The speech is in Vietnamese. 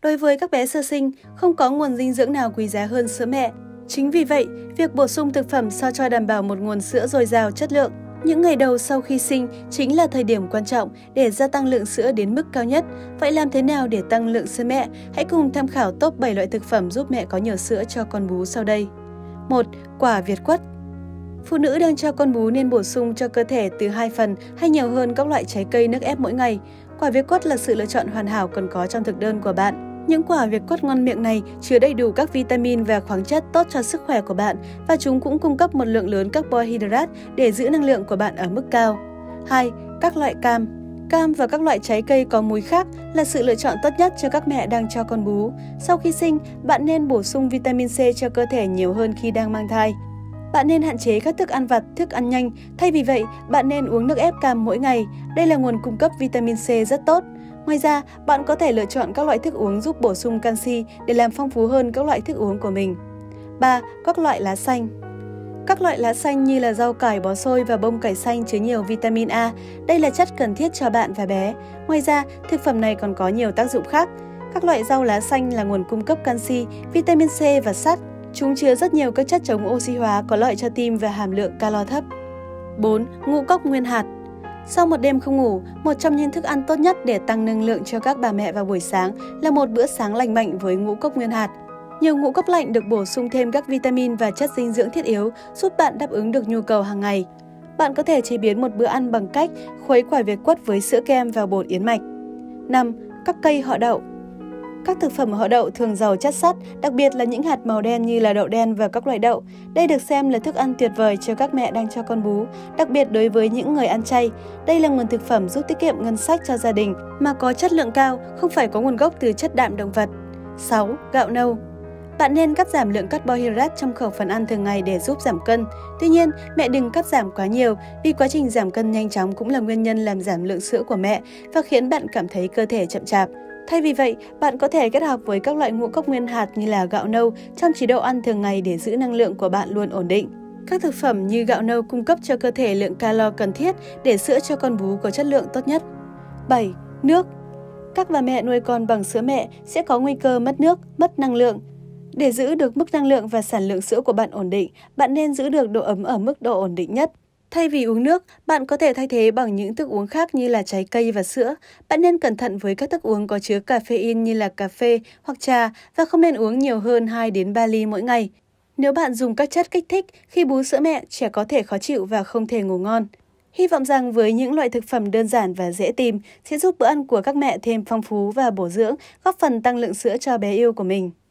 Đối với các bé sơ sinh, không có nguồn dinh dưỡng nào quý giá hơn sữa mẹ. Chính vì vậy, việc bổ sung thực phẩm sao cho đảm bảo một nguồn sữa dồi dào chất lượng những ngày đầu sau khi sinh chính là thời điểm quan trọng để gia tăng lượng sữa đến mức cao nhất. Vậy làm thế nào để tăng lượng sữa mẹ? Hãy cùng tham khảo top 7 loại thực phẩm giúp mẹ có nhiều sữa cho con bú sau đây. 1. Quả việt quất. Phụ nữ đang cho con bú nên bổ sung cho cơ thể từ 2 phần hay nhiều hơn các loại trái cây nước ép mỗi ngày. Quả việt quất là sự lựa chọn hoàn hảo cần có trong thực đơn của bạn. Những quả việt quất ngon miệng này chứa đầy đủ các vitamin và khoáng chất tốt cho sức khỏe của bạn và chúng cũng cung cấp một lượng lớn carbohydrate để giữ năng lượng của bạn ở mức cao. 2. Các loại cam. Cam và các loại trái cây có múi khác là sự lựa chọn tốt nhất cho các mẹ đang cho con bú. Sau khi sinh, bạn nên bổ sung vitamin C cho cơ thể nhiều hơn khi đang mang thai. Bạn nên hạn chế các thức ăn vặt, thức ăn nhanh. Thay vì vậy, bạn nên uống nước ép cam mỗi ngày. Đây là nguồn cung cấp vitamin C rất tốt. Ngoài ra, bạn có thể lựa chọn các loại thức uống giúp bổ sung canxi để làm phong phú hơn các loại thức uống của mình. 3. Các loại lá xanh. Các loại lá xanh như là rau cải, bó xôi và bông cải xanh chứa nhiều vitamin A. Đây là chất cần thiết cho bạn và bé. Ngoài ra, thực phẩm này còn có nhiều tác dụng khác. Các loại rau lá xanh là nguồn cung cấp canxi, vitamin C và sắt. Chúng chứa rất nhiều các chất chống oxy hóa có lợi cho tim và hàm lượng calo thấp. 4. Ngũ cốc nguyên hạt. Sau một đêm không ngủ, một trong những thức ăn tốt nhất để tăng năng lượng cho các bà mẹ vào buổi sáng là một bữa sáng lành mạnh với ngũ cốc nguyên hạt. Nhiều ngũ cốc lạnh được bổ sung thêm các vitamin và chất dinh dưỡng thiết yếu giúp bạn đáp ứng được nhu cầu hàng ngày. Bạn có thể chế biến một bữa ăn bằng cách khuấy quả việt quất với sữa kem và bột yến mạch. 5. Các cây họ đậu. Các thực phẩm họ đậu thường giàu chất sắt, đặc biệt là những hạt màu đen như là đậu đen và các loại đậu. Đây được xem là thức ăn tuyệt vời cho các mẹ đang cho con bú, đặc biệt đối với những người ăn chay. Đây là nguồn thực phẩm giúp tiết kiệm ngân sách cho gia đình mà có chất lượng cao, không phải có nguồn gốc từ chất đạm động vật. 6. Gạo nâu. Bạn nên cắt giảm lượng carbohydrate trong khẩu phần ăn thường ngày để giúp giảm cân. Tuy nhiên, mẹ đừng cắt giảm quá nhiều vì quá trình giảm cân nhanh chóng cũng là nguyên nhân làm giảm lượng sữa của mẹ và khiến bạn cảm thấy cơ thể chậm chạp. Thay vì vậy, bạn có thể kết hợp với các loại ngũ cốc nguyên hạt như là gạo nâu trong chế độ ăn thường ngày để giữ năng lượng của bạn luôn ổn định. Các thực phẩm như gạo nâu cung cấp cho cơ thể lượng calo cần thiết để sữa cho con bú có chất lượng tốt nhất. 7. Nước. Các bà mẹ nuôi con bằng sữa mẹ sẽ có nguy cơ mất nước, mất năng lượng. Để giữ được mức năng lượng và sản lượng sữa của bạn ổn định, bạn nên giữ được độ ấm ở mức độ ổn định nhất. Thay vì uống nước, bạn có thể thay thế bằng những thức uống khác như là trái cây và sữa. Bạn nên cẩn thận với các thức uống có chứa caffeine như là cà phê hoặc trà và không nên uống nhiều hơn 2 đến 3 ly mỗi ngày. Nếu bạn dùng các chất kích thích, khi bú sữa mẹ, trẻ có thể khó chịu và không thể ngủ ngon. Hy vọng rằng với những loại thực phẩm đơn giản và dễ tìm sẽ giúp bữa ăn của các mẹ thêm phong phú và bổ dưỡng, góp phần tăng lượng sữa cho bé yêu của mình.